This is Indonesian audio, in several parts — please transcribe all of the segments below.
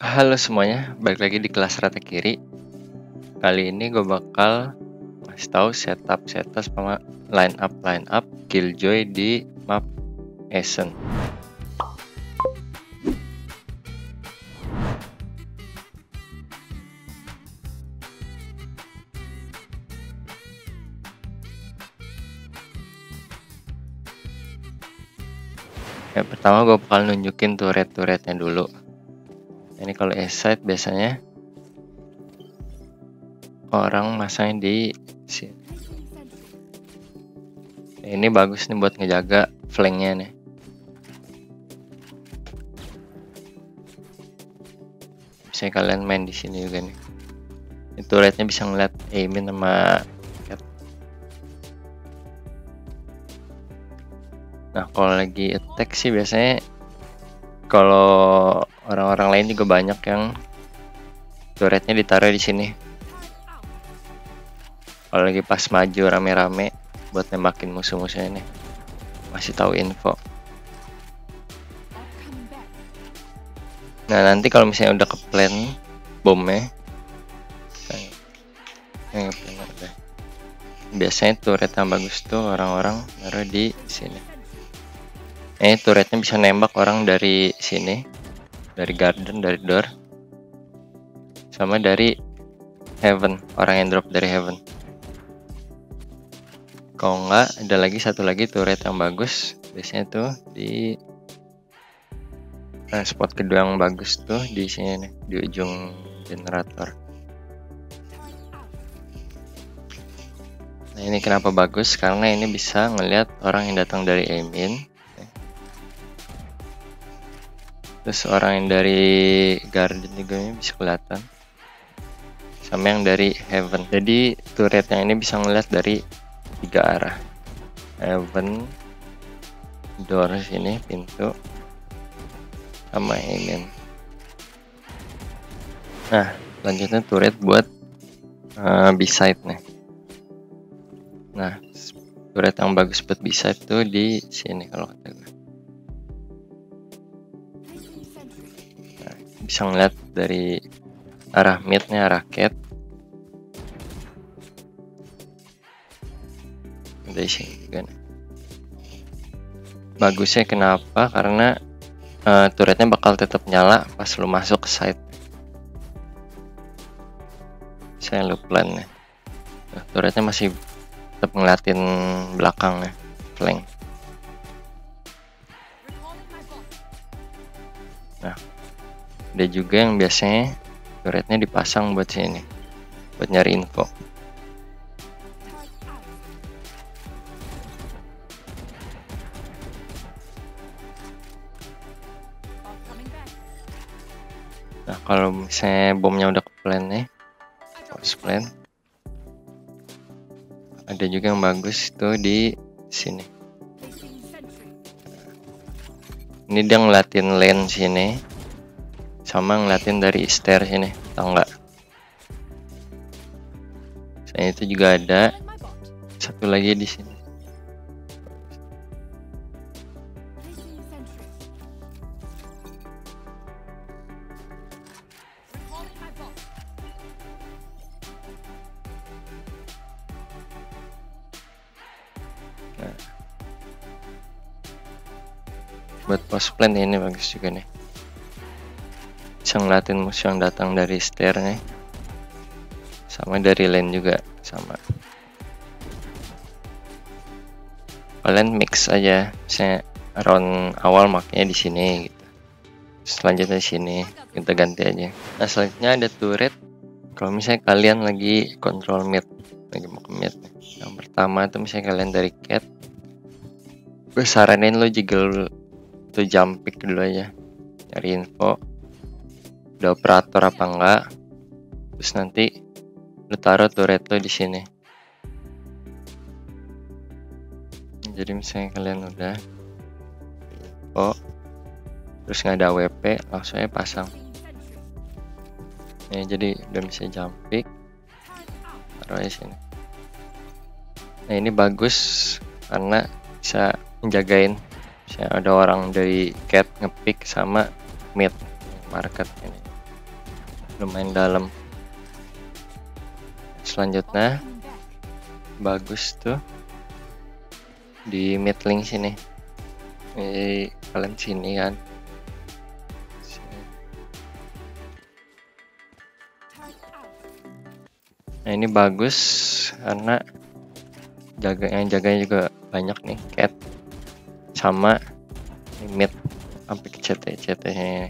Halo semuanya, balik lagi di kelas Rata Kiri. Kali ini gue bakal ngasih tahu setup sama line up Killjoy di map Essen. Yang pertama gue bakal nunjukin turret-turretnya dulu. Ini kalau S-side biasanya orang masang di sini. Ini bagus nih buat ngejaga flanknya nih. Misalnya kalian main di sini juga nih. Ini turretnya bisa ngeliat aimin sama cat. Nah kalau lagi attack sih biasanya kalau orang-orang lain juga banyak yang turretnya ditaruh di sini. Kalau lagi pas maju rame-rame buat nembakin musuh-musuhnya nih, masih tahu info. Nah nanti kalau misalnya udah ke plan bomnya, biasanya turret yang bagus tuh orang-orang naruh di sini. Turretnya bisa nembak orang dari sini, dari garden, dari door, sama dari heaven, orang yang drop dari heaven. Kalau nggak, ada lagi satu lagi turret yang bagus, biasanya tuh di spot kedua yang bagus tuh di sini nih, di ujung generator. Nah ini kenapa bagus? Karena ini bisa ngelihat orang yang datang dari aimin. Terus orang yang dari garden juga ini bisa kelihatan, sama yang dari heaven. Jadi turretnya ini bisa ngeliat dari 3 arah, heaven, door sini, pintu, sama aimin. Nah lanjutnya turret buat B-side nih. Nah turret yang bagus buat B-side tuh di sini kalau kata gue. Bisa ngeliat dari arah midnya, arah cat, dari sini juga nih. Bagusnya kenapa? Karena turretnya bakal tetap nyala pas lu masuk ke site. Saya lu plan nih. Nah, turretnya masih tetap ngeliatin belakangnya, flank. Nah ada juga yang biasanya turretnya dipasang buat sini, buat nyari info. Nah kalau misalnya bomnya udah ke plan nih, post plan, ada juga yang bagus tuh di sini. Ini dia ngeliatin lane sini, sama ngeliatin dari stair sini, tangga. Selain itu juga ada satu lagi di sini. Nah, buat post plan ini bagus juga nih. Bisa ngeliatin musuh yang datang dari stair nih, sama dari lane juga sama. Kalian mix aja, misalnya round awal makanya di sini gitu, selanjutnya di sini, kita ganti aja. Nah selanjutnya ada turret. Kalau misalnya kalian lagi control mid, lagi mau ke mid, yang pertama tuh misalnya kalian dari cat, gue saranin lo jiggle tuh jump pick dulu aja, cari info udah operator apa enggak, terus nanti lo taruh turret lo di sini. Jadi misalnya kalian udah info terus nggak ada WP, langsung aja pasang. Nah, jadi udah bisa jump pick, taruh di sini. Nah ini bagus karena bisa menjagain, misalnya ada orang dari cat ngepick sama mid market ini. lumayan dalam. Selanjutnya bagus tuh di mid link sini. Kalian sini kan. Nah ini bagus karena yang jaganya juga banyak nih, cat sama mid sampai ke CT nya.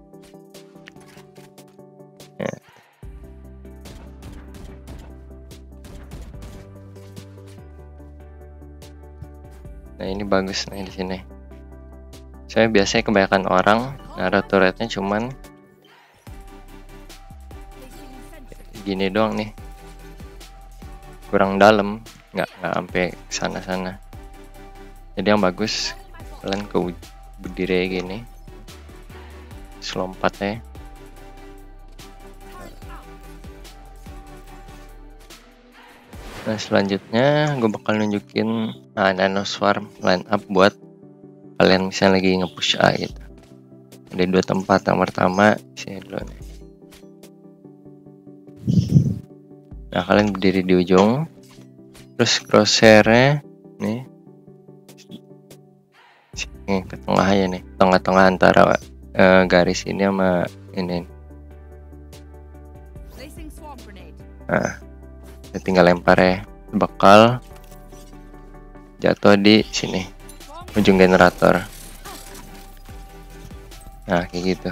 Nah ini bagus nih di sini. Saya biasanya kebanyakan orang naruh turretnya cuman gini doang nih, kurang dalam, nggak sampai sana. Jadi yang bagus kalian ke berdiri gini, selompat ya. Nah selanjutnya gue bakal nunjukin Nano Swarm line up buat kalian misalnya lagi nge-push A gitu. Ada 2 tempat. Yang pertama sini dulu nih. Nah kalian berdiri di ujung, terus crosshairnya nih sini ke tengah aja nih, tengah-tengah antara garis ini sama ini. Nah tinggal lempar ya, bakal jatuh di sini ujung generator. Nah kayak gitu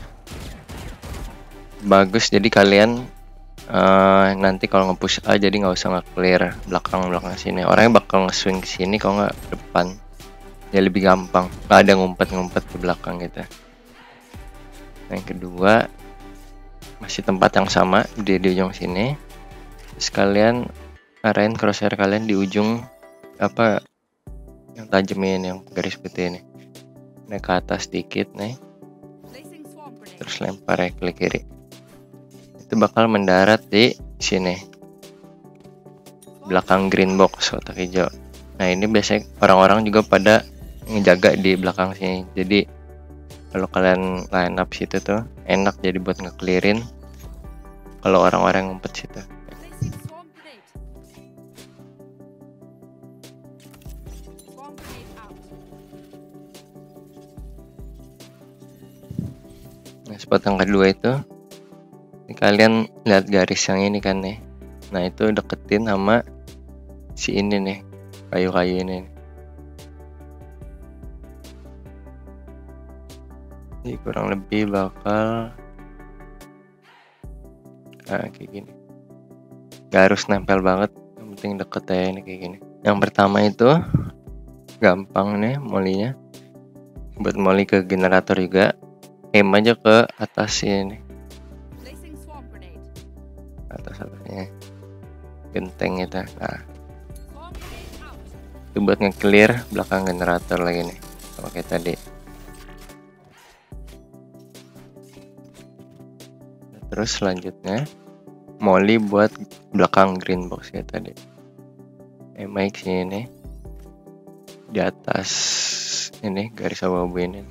bagus. Jadi kalian nanti kalau nge-push A jadi nggak usah nge-clear belakang sini, orangnya bakal nge-swing ke sini kalau nggak depan, ya lebih gampang, nggak ada ngumpet ke belakang gitu. Yang kedua masih tempat yang sama di ujung sini, terus kalian arahin crosshair kalian di ujung apa yang tajemin, yang garis putih ini, naik ke atas dikit nih, terus lempar ya klik kiri, itu bakal mendarat di sini belakang green box kotak hijau. Nah ini biasanya orang-orang juga pada ngejaga di belakang sini, jadi kalau kalian line up situ tuh enak jadi buat nge-clearin kalau orang-orang ngumpet situ. Nah spot yang kedua itu ini, kalian lihat garis yang ini kan nih. Nah itu deketin sama si ini nih, kayu-kayu ini nih. Jadi kurang lebih bakal kayak gini, gak harus nempel banget, yang penting deket aja ini kayak gini. Yang pertama itu gampang nih molinya, buat moli ke generator juga, aim aja ke atas ini, atasnya genteng itu. Nah itu buat nge-clear belakang generator lagi nih, sama kayak tadi. Terus selanjutnya molly buat belakang green box kayak tadi, mic sini di atas ini garis abu-abu ini,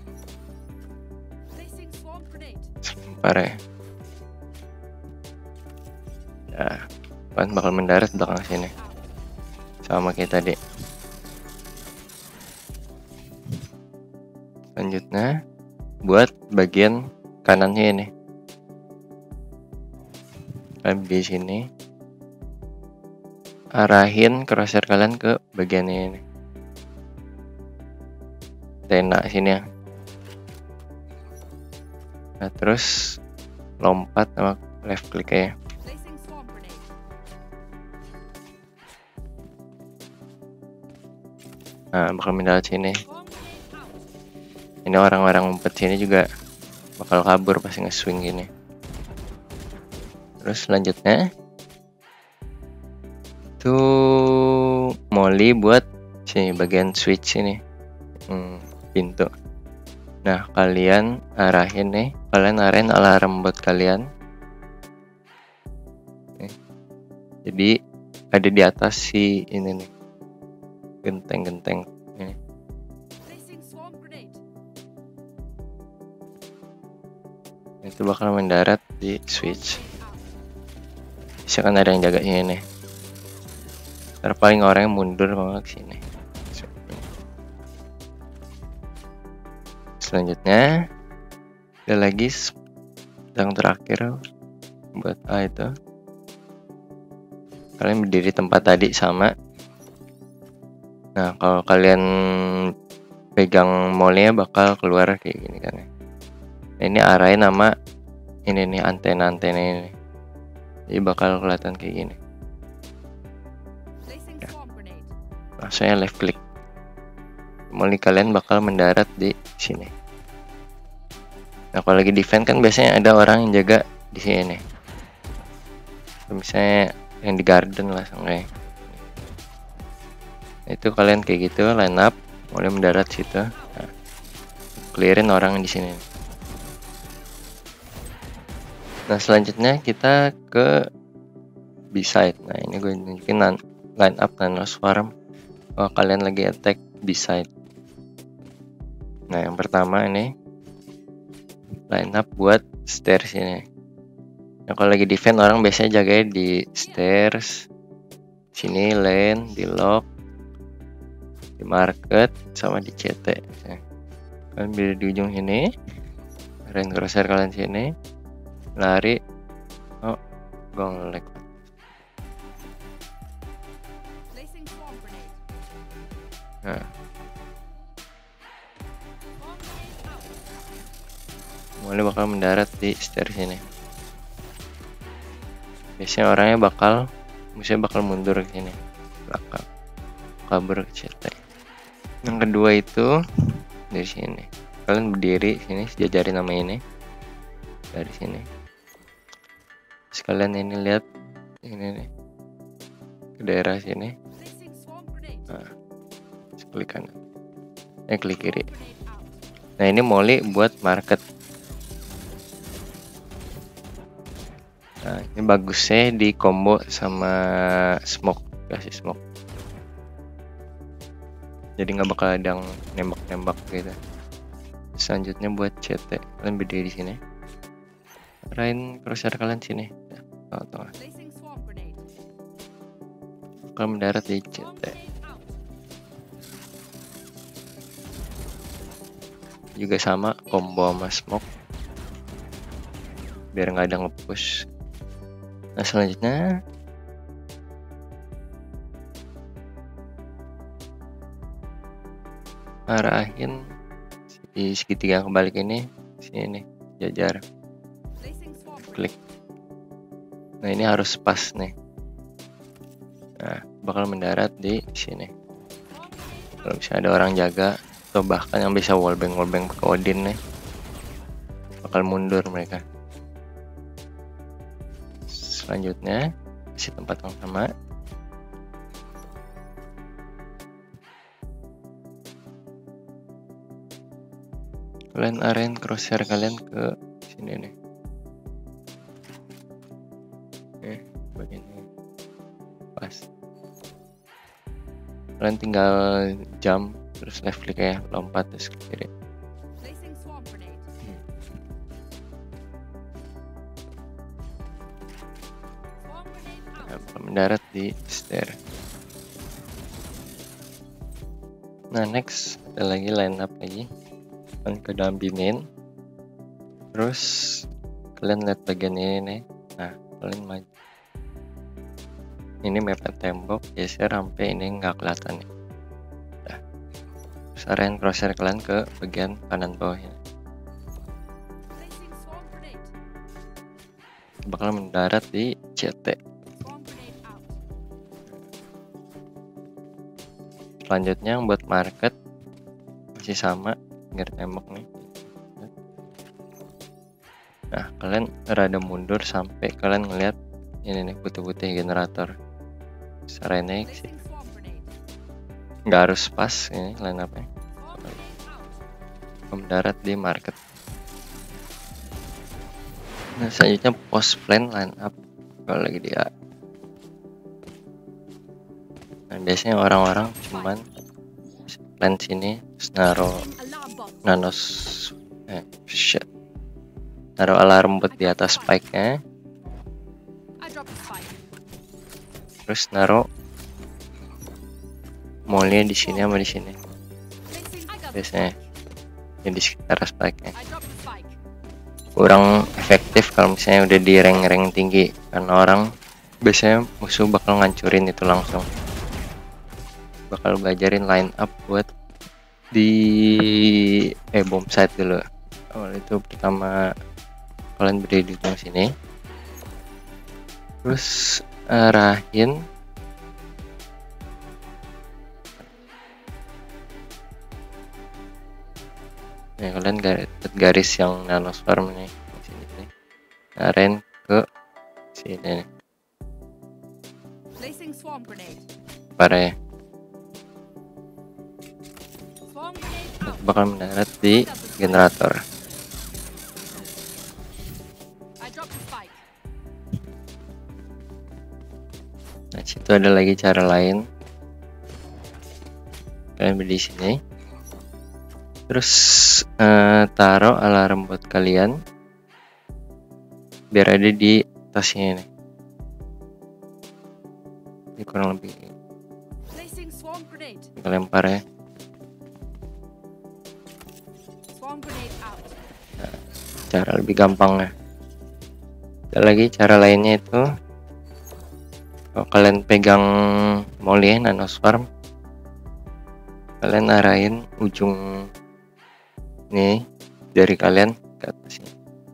lempar ya. Nah kan bakal mendarat belakang sini sama kayak tadi. Selanjutnya buat bagian kanannya ini, di sini arahin crosshair kalian ke bagian ini, tena sini ya. Nah terus lompat sama left click ya. Nah bakal mendarat sini. Ini orang-orang ngumpet sini juga bakal kabur pasti nge-swing gini. Terus selanjutnya itu molly buat sini bagian switch ini, pintu. Nah kalian arahin alarm buat kalian. Jadi ada di atas si ini nih, genteng ini. itu bakal mendarat di switch. Bisa kan ada yang jaga sini. Paling orang yang mundur kalau ke sini. Selanjutnya ada lagi yang terakhir buat A itu. Kalian berdiri tempat tadi sama. Nah, kalau kalian pegang molnya bakal keluar kayak gini kan ya. Nah, ini arahin sama ini nih antena-antena ini. Jadi bakal kelihatan kayak gini. Ya. Langsungnya left click. Molly kalian bakal mendarat di sini. Nah, kalau lagi defend kan biasanya ada orang yang jaga di sini. Misalnya yang di garden lah kayak. Nah, itu kalian kayak gitu line up, mulai mendarat situ. Nah, clearin orang di sini. Nah, selanjutnya kita ke B-side. Nah, ini gue nunjukin line up nano swarm. Oh, kalian lagi attack B-side. Nah, yang pertama ini line up buat stairs ini. Nah, kalau lagi defend orang biasanya jaganya di stairs, sini lane, di lock, di market, sama di CT. Kalian berdiri di ujung sini, range crosshair kalian sini, lari. Oh, gue nge-lag. Nah, mulai bakal mendarat di stairs ini. Biasanya orangnya musuhnya bakal mundur ke sini, belakang, kabur ke CT. Yang kedua itu dari sini. Kalian berdiri sini, sejajarin nama ini dari sini. Sekalian ini lihat ini nih ke daerah sini. Nah, klik kanan, klik kiri. Nah, ini molly buat market. Nah, ini bagusnya di combo sama smoke, kasih smoke. Jadi nggak bakal ada yang nembak-nembak gitu. Selanjutnya buat CT, kalian berdiri di sini. Arahin crosshair kalian sini. Tengah-tengah. Kalian mendarat di CT. Juga sama combo sama smoke. Biar nggak ada nge-push. Nah, selanjutnya arahin di segitiga yang kebalik ini sini nih, jajar, klik. Nah, ini harus pas nih. Nah, bakal mendarat di sini. Kalau misalnya ada orang jaga atau bahkan yang bisa wallbang pakai Odin nih, bakal mundur mereka. Selanjutnya kasih tempat yang sama. Kalian arahin crosshair kalian ke sini nih. Begini. Pas. Kalian tinggal jump terus left click ya, lompat terus ke kiri. Mendarat di stair. Nah, next ada lagi line up lagi. Kalian ke dalam binin. Terus kalian lihat bagian ini nih. Nah, kalian maju. Ini mepet tembok, geser sampai ini nggak kelihatan nih. Nah, terus arahin crosshair kalian ke bagian kanan bawah ini. Bakal mendarat di CT. Selanjutnya yang buat market masih sama, biar tembok nih. Nah, kalian rada mundur sampai kalian ngeliat ini nih putih-putih generator. Secara naik sih, nggak harus pas ini line up-nya. Mendarat di market. Nah, selanjutnya post plan line up kalau lagi dia. Nah, biasanya orang-orang cuman plan sini, naruh naruh alarm buat di atas spike-nya, terus naruh molly di sini sama di sini biasanya ya, di sekitar spike-nya. Kurang efektif kalau misalnya udah di rank tinggi, karena orang biasanya musuh bakal ngancurin itu langsung, bakal belajarin line up buat di bomb site dulu. Awal itu pertama kalian berdiri di sini, terus arahin ya, kalian garis yang nanoswarm nih sini nih, arahin ke sini nih para ya, bakal mendarat di generator. Nah, situ ada lagi cara lain. Kalian berdiri di sini, terus taruh alarm buat kalian biar ada di tasnya ini. Ini kurang lebih kita lempar ya. Nah, cara lebih gampang ya. Ada lagi cara lainnya itu, kalau kalian pegang molly nanoswarm, kalian arahin ujung nih dari kalian ke atasnya.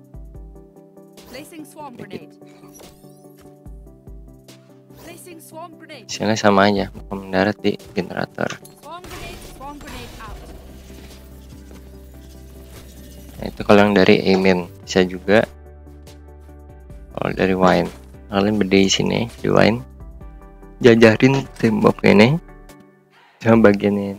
Sini sama aja, mendarat di generator. Nah, itu kalau yang dari Amin, bisa juga kalau dari Wine. Kalian berdiri sini di Wine, jajarin tembok ini sama bagian ini.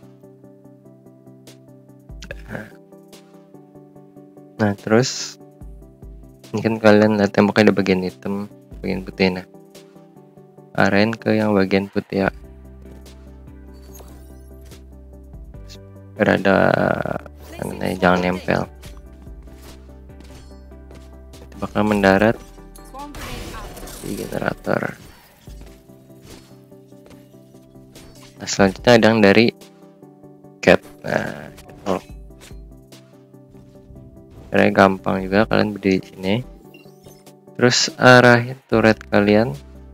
Nah, terus ini kan kalian lihat temboknya ada bagian hitam, bagian putih. Nah, arahin ke yang bagian putih ya, biar ada jangan nempel. Itu bakal mendarat di generator. Nah, selanjutnya ada yang dari cat. Nah, caranya gampang juga, kalian berdiri di sini, terus arahin turret kalian,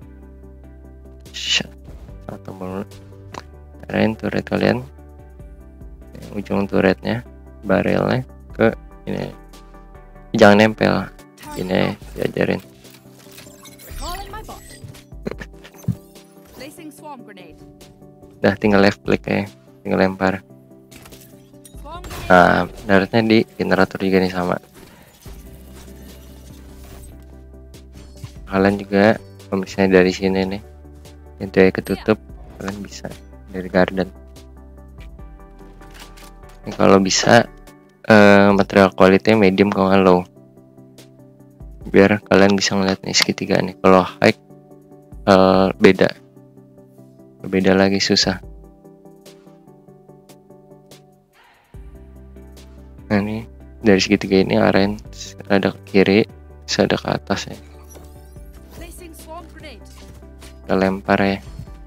arahin turret kalian, ujung turretnya, barrelnya ke ini, jangan nempel, ini diajarin. Udah tinggal left click ya, tinggal lempar. Nah, daratnya di generator juga nih sama. Kalian juga kalau misalnya dari sini nih, itu ya ketutup, kalian bisa dari garden. Ini kalau bisa material quality medium kalau nggak low, biar kalian bisa ngeliat nih segitiga nih. Kalau high beda lagi, susah. Nah, ini dari segitiga ini arahin ada ke kiri, ada ke atas ya. Kita lempar ya.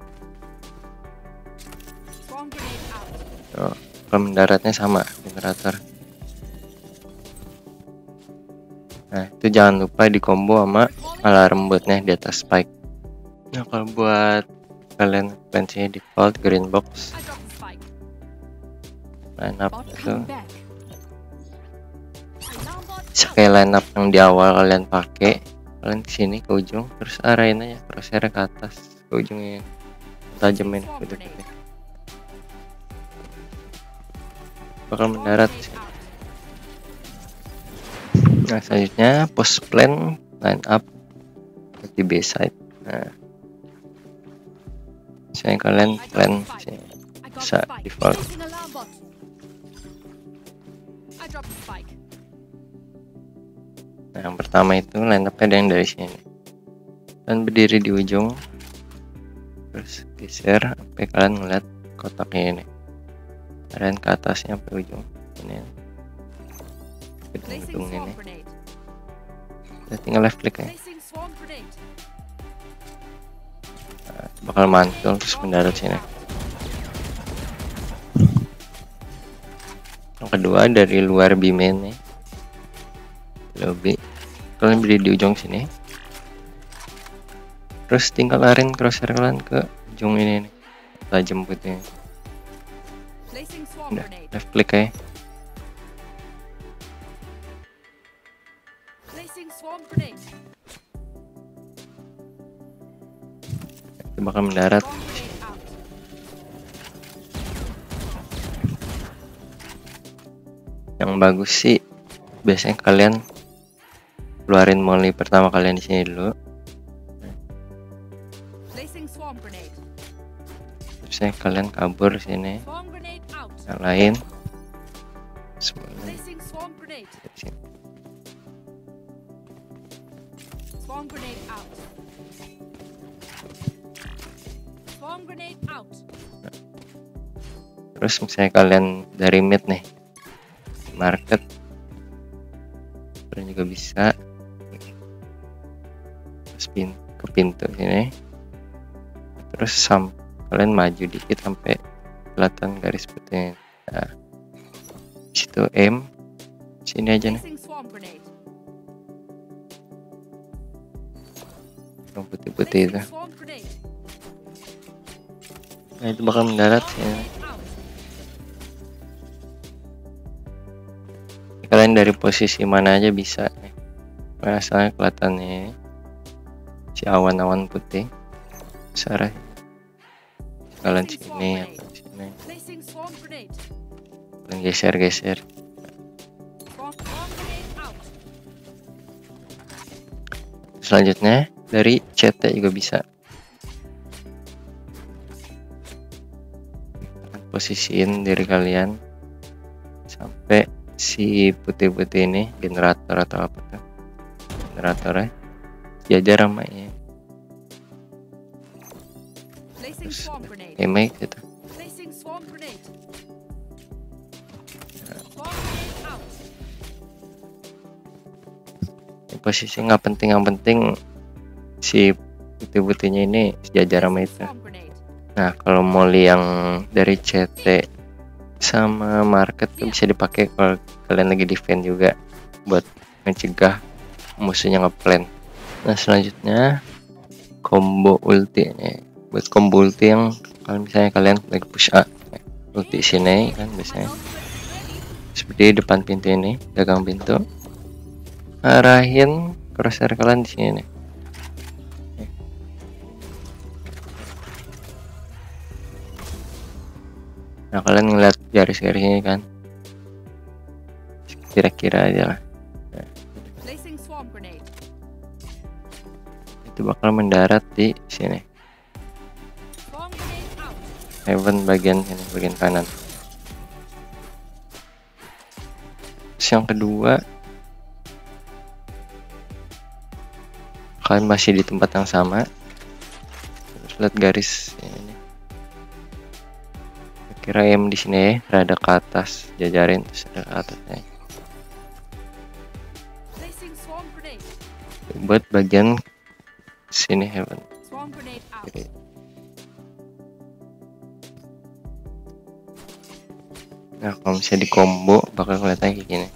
Oh, kalau mendaratnya sama generator. Nah, itu jangan lupa di combo sama alarm buatnya di atas spike. Nah, kalau buat kalian fancy default green box, line up itu kayak line up yang di awal kalian pakai. Kalian kesini ke ujung, terus arahin aja crosshair ke atas ke ujungnya, tajamin gitu. Bakal mendarat. Nah, selanjutnya post plan line up di B side. Nah, saya kalian plan bisa default. Nah, yang pertama itu line up ada yang dari sini, dan berdiri di ujung, terus geser sampai kalian ngeliat kotaknya ini, dan ke atasnya sampai ujung ini, gedung ini. Udah tinggal left click ya. Nah, bakal mantul terus mendarat sini. Yang kedua dari luar B-main nih, lobby. Kalian berdiri di ujung sini. Terus tinggal larin crosshair kalian ke ujung ini nih, tajam putih. Udah, left click ya. Itu bakal mendarat. Yang bagus sih biasanya kalian keluarin molly pertama kalian di sini dulu. Terusnya kalian kabur sini. Yang lain terus misalnya kalian dari mid nih, market kalian juga bisa spin ke pintu sini, terus kalian maju dikit sampai kelihatan garis putih. Nah, situ aim sini aja nih, yang putih-putih itu. Nah, itu bakal mendarat sini. Kalian dari posisi mana aja bisa nih, asalnya kelihatannya si awan-awan putih sarah kalian sini atau sini, kalian geser-geser. Selanjutnya dari CT juga bisa, posisiin diri kalian sampai si putih-putih ini, generator atau apa tuh, generatornya jajar ramainya. Terus make gitu. Posisi nggak penting, yang penting si putih-putihnya ini sejajar sama itu. Nah, kalau molly yang dari CT sama market tuh bisa dipakai kalau kalian lagi defend juga buat mencegah musuhnya ngeplan. Nah, selanjutnya combo ulti nih. Buat combo ulti yang kalau misalnya kalian lagi push A, ulti sini kan biasanya seperti depan pintu ini, gagang pintu, arahin crosshair kalian di sini nih. Nah, kalian ngeliat garis-garis ini kan, kira-kira aja lah. Nah, itu bakal mendarat di sini, heaven bagian ini, bagian kanan. Terus yang kedua, kalian masih di tempat yang sama, terus lihat garis ini. Kira aim di sini ya, rada ke atas, jajarin terus ada ke atasnya. Buat bagian sini heaven. Jadi, nah, kalau misalnya di combo bakal kelihatannya kayak gini.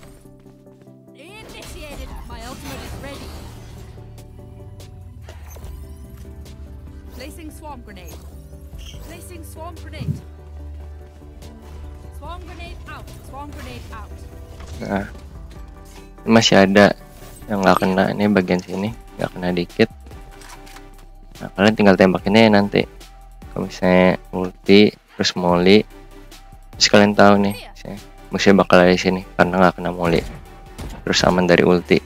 Nah, masih ada yang nggak kena, ini bagian sini nggak kena dikit. Nah, kalian tinggal tembak ini nanti kalau misalnya ulti terus molly, terus kalian tahu nih musuhnya bakal ada di sini karena nggak kena molly, terus aman dari ulti.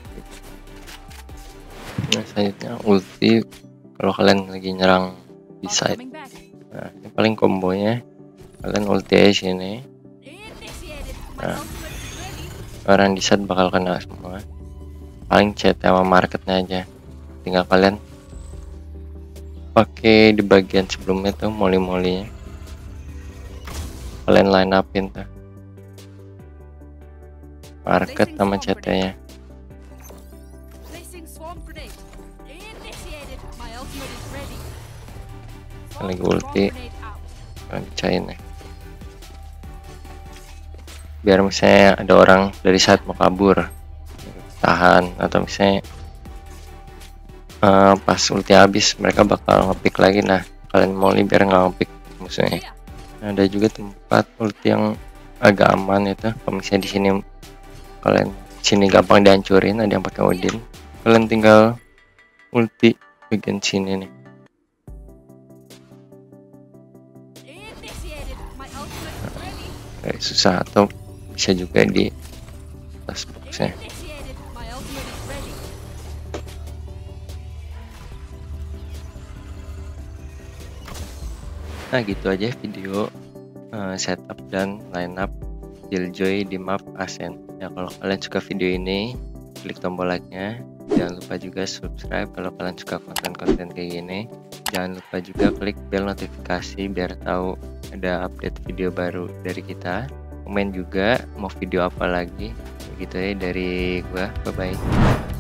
Nah, selanjutnya ulti kalau kalian lagi nyerang di side. Nah, ini paling kombonya kalian ulti aja sini. Nah, orang di side bakal kena semua, paling chat sama marketnya aja, tinggal kalian pakai di bagian sebelumnya tuh molly-mollynya, kalian line upin tuh market sama chatnya. lagi ulti, kalian pecahin ya. Biar misalnya ada orang dari saat mau kabur tahan, atau misalnya pas ulti habis mereka bakal ngepick lagi. Nah kalian mau biar nggak ngepick musuhnya. Nah, ada juga tempat ulti yang agak aman itu. Kalau misalnya di sini kalian sini gampang dihancurin, ada yang pakai Odin, kalian tinggal ulti bagian sini nih. Kayak susah, atau bisa juga di atas boxnya. Nah gitu aja video setup dan lineup Killjoy di map Ascent. Ya kalau kalian suka video ini, klik tombol like-nya. Jangan lupa juga subscribe kalau kalian suka konten-konten kayak gini. Jangan lupa juga klik bel notifikasi biar tahu ada update video baru dari kita. Komen juga mau video apa lagi. Begitu ya dari gua. Bye bye.